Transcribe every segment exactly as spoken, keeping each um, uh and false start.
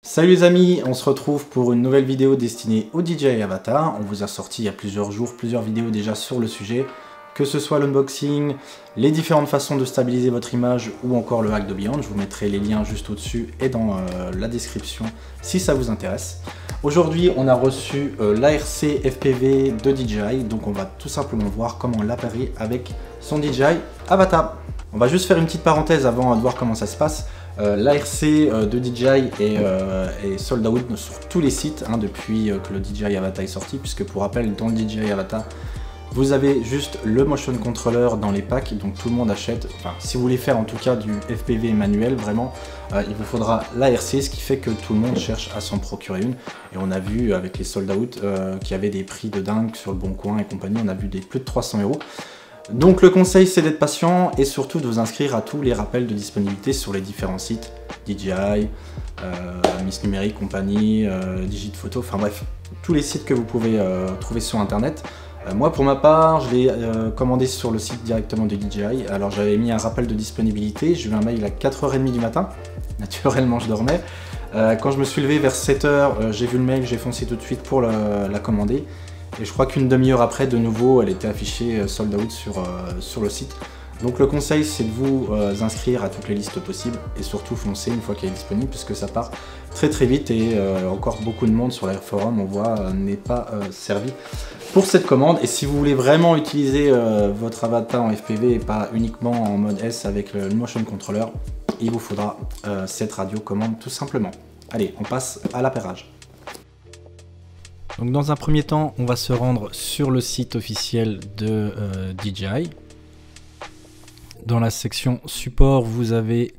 Salut les amis, on se retrouve pour une nouvelle vidéo destinée au D J I Avatar. On vous a sorti il y a plusieurs jours, plusieurs vidéos déjà sur le sujet, que ce soit l'unboxing, les différentes façons de stabiliser votre image ou encore le hack de Beyond. Je vous mettrai les liens juste au-dessus et dans euh, la description si ça vous intéresse. Aujourd'hui, on a reçu euh, l'A R C F P V de D J I, donc on va tout simplement voir comment l'appairer avec son D J I Avatar. On va juste faire une petite parenthèse avant de voir comment ça se passe. Euh, L'A R C euh, de D J I est, euh, est sold out sur tous les sites hein, depuis euh, que le D J I Avatar est sorti, puisque pour rappel, dans le D J I Avatar, vous avez juste le motion controller dans les packs, donc tout le monde achète. Enfin, si vous voulez faire en tout cas du F P V manuel, vraiment, euh, il vous faudra l'A R C, ce qui fait que tout le monde cherche à s'en procurer une. Et on a vu avec les sold out euh, qu'il y avait des prix de dingue sur le Bon Coin et compagnie, on a vu des plus de trois cents euros. Donc le conseil c'est d'être patient et surtout de vous inscrire à tous les rappels de disponibilité sur les différents sites, D J I, euh, Miss Numérique, compagnie, euh, Digit Photo, enfin bref, tous les sites que vous pouvez euh, trouver sur internet. Euh, moi pour ma part, je l'ai euh, commandé sur le site directement de D J I, alors j'avais mis un rappel de disponibilité, j'ai eu un mail à quatre heures trente du matin, naturellement je dormais. Euh, quand je me suis levé vers sept heures, euh, j'ai vu le mail, j'ai foncé tout de suite pour le, la commander. Et je crois qu'une demi-heure après, de nouveau, elle était affichée euh, sold out sur, euh, sur le site. Donc le conseil, c'est de vous euh, inscrire à toutes les listes possibles et surtout foncer une fois qu'elle est disponible, puisque ça part très très vite et euh, encore beaucoup de monde sur les forums, on voit, euh, n'est pas euh, servi pour cette commande. Et si vous voulez vraiment utiliser euh, votre avatar en F P V et pas uniquement en mode S avec le, le motion controller, il vous faudra euh, cette radiocommande tout simplement. Allez, on passe à l'appairage. Donc dans un premier temps, on va se rendre sur le site officiel de euh, D J I. Dans la section support, vous avez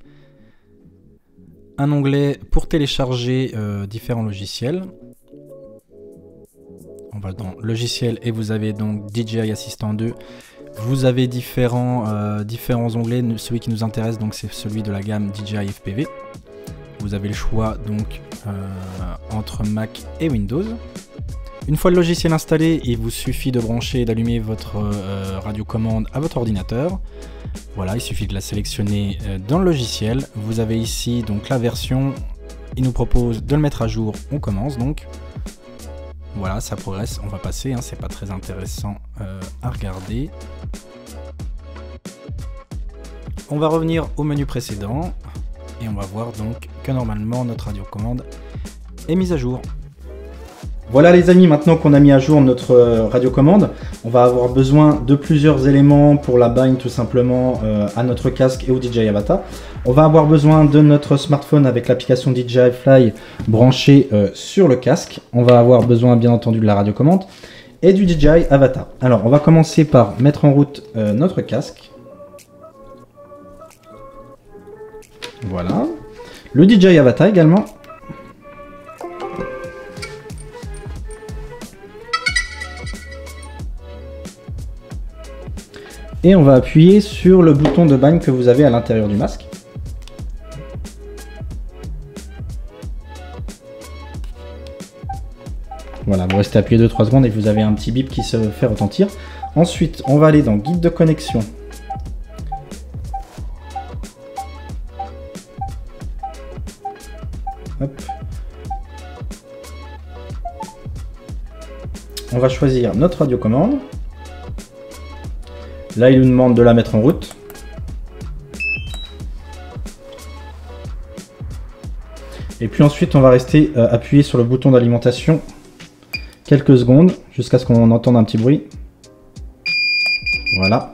un onglet pour télécharger euh, différents logiciels. On va dans logiciel et vous avez donc D J I Assistant deux. Vous avez différents, euh, différents onglets. Celui qui nous intéresse, donc c'est celui de la gamme D J I F P V. Vous avez le choix donc euh, entre Mac et Windows. Une fois le logiciel installé, il vous suffit de brancher et d'allumer votre euh, radiocommande à votre ordinateur. Voilà, il suffit de la sélectionner euh, dans le logiciel. Vous avez ici donc la version. Il nous propose de le mettre à jour. On commence donc. Voilà, ça progresse. On va passer. Hein, c'est pas très intéressant euh, à regarder. On va revenir au menu précédent et on va voir donc que normalement notre radiocommande est mise à jour. Voilà les amis, maintenant qu'on a mis à jour notre radiocommande, on va avoir besoin de plusieurs éléments pour la bind tout simplement euh, à notre casque et au D J I Avatar. On va avoir besoin de notre smartphone avec l'application D J I Fly branchée euh, sur le casque. On va avoir besoin bien entendu de la radiocommande et du D J I Avatar. Alors on va commencer par mettre en route euh, notre casque. Voilà. Le D J I Avatar également. Et on va appuyer sur le bouton de bind que vous avez à l'intérieur du masque. Voilà, vous restez appuyé deux trois secondes et vous avez un petit bip qui se fait retentir. Ensuite, on va aller dans guide de connexion. Hop. On va choisir notre radiocommande. Là, il nous demande de la mettre en route. Et puis ensuite, on va rester euh, appuyé sur le bouton d'alimentation quelques secondes jusqu'à ce qu'on entende un petit bruit. Voilà.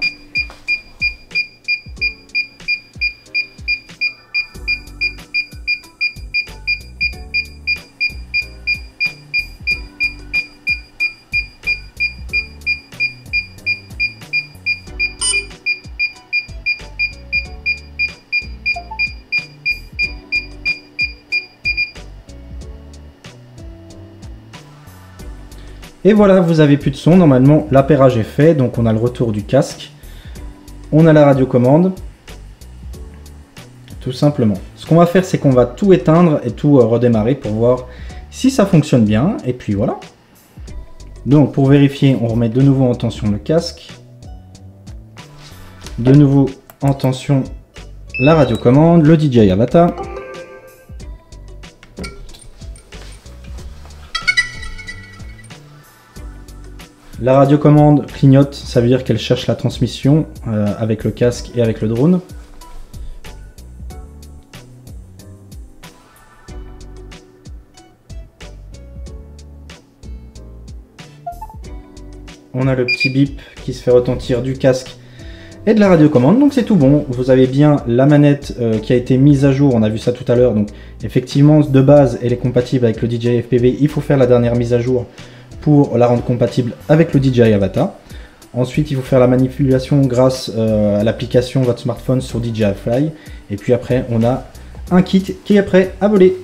Et voilà, vous avez plus de son. Normalement, l'appairage est fait. Donc, on a le retour du casque. On a la radiocommande. Tout simplement. Ce qu'on va faire, c'est qu'on va tout éteindre et tout redémarrer pour voir si ça fonctionne bien. Et puis voilà. Donc, pour vérifier, on remet de nouveau en tension le casque. De nouveau en tension la radiocommande, le D J I Avatar. La radiocommande clignote, ça veut dire qu'elle cherche la transmission euh, avec le casque et avec le drone. On a le petit bip qui se fait retentir du casque et de la radiocommande, donc c'est tout bon. Vous avez bien la manette euh, qui a été mise à jour, on a vu ça tout à l'heure, donc effectivement de base elle est compatible avec le D J I F P V, il faut faire la dernière mise à jour pour la rendre compatible avec le D J I Avata. Ensuite il faut faire la manipulation grâce euh, à l'application votre smartphone sur D J I Fly, et puis après on a un kit qui est prêt à voler.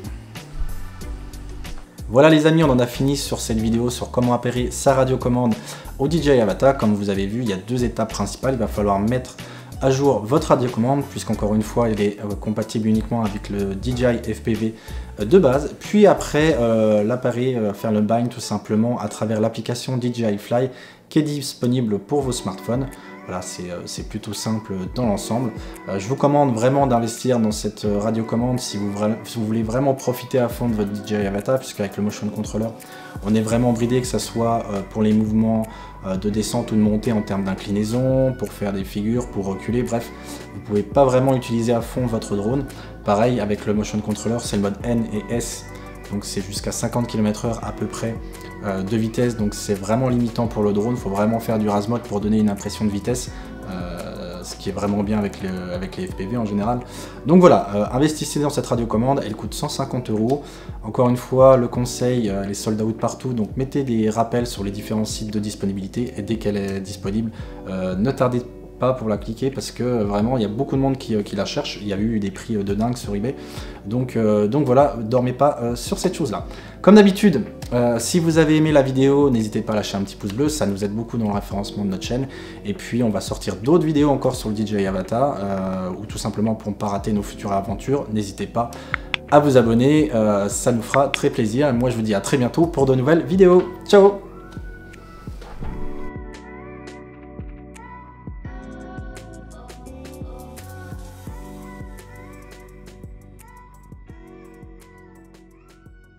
Voilà les amis, on en a fini sur cette vidéo sur comment appairer sa radiocommande au D J I Avata. Comme vous avez vu, il y a deux étapes principales. Il va falloir mettre à jour votre radiocommande, puisqu'encore une fois, elle est euh, compatible uniquement avec le D J I F P V euh, de base. Puis après, euh, l'appareil, euh, faire le bind tout simplement à travers l'application D J I Fly qui est disponible pour vos smartphones. Voilà, c'est plutôt simple dans l'ensemble. Euh, je vous recommande vraiment d'investir dans cette euh, radiocommande si vous, si vous voulez vraiment profiter à fond de votre D J I Avata, puisqu'avec le motion controller, on est vraiment bridé, que ce soit euh, pour les mouvements euh, de descente ou de montée en termes d'inclinaison, pour faire des figures, pour reculer, bref, vous ne pouvez pas vraiment utiliser à fond votre drone. Pareil, avec le motion controller, c'est le mode N et S, donc c'est jusqu'à cinquante kilomètres heure à peu près euh, de vitesse, donc c'est vraiment limitant pour le drone. Il faut vraiment faire du RASMode pour donner une impression de vitesse, euh, ce qui est vraiment bien avec, le, avec les F P V en général. Donc voilà, euh, investissez dans cette radiocommande, elle coûte cent cinquante euros. Encore une fois, le conseil, euh, elle est sold out partout, donc mettez des rappels sur les différents sites de disponibilité, et dès qu'elle est disponible, euh, ne tardez pas pour la cliquer, parce que euh, vraiment il y a beaucoup de monde qui, euh, qui la cherche. Il y a eu des prix euh, de dingue sur eBay, donc, euh, donc voilà, dormez pas euh, sur cette chose là. Comme d'habitude, euh, si vous avez aimé la vidéo, n'hésitez pas à lâcher un petit pouce bleu, ça nous aide beaucoup dans le référencement de notre chaîne. Et puis on va sortir d'autres vidéos encore sur le D J I Avata, euh, ou tout simplement pour ne pas rater nos futures aventures, n'hésitez pas à vous abonner, euh, ça nous fera très plaisir. Et moi je vous dis à très bientôt pour de nouvelles vidéos. Ciao!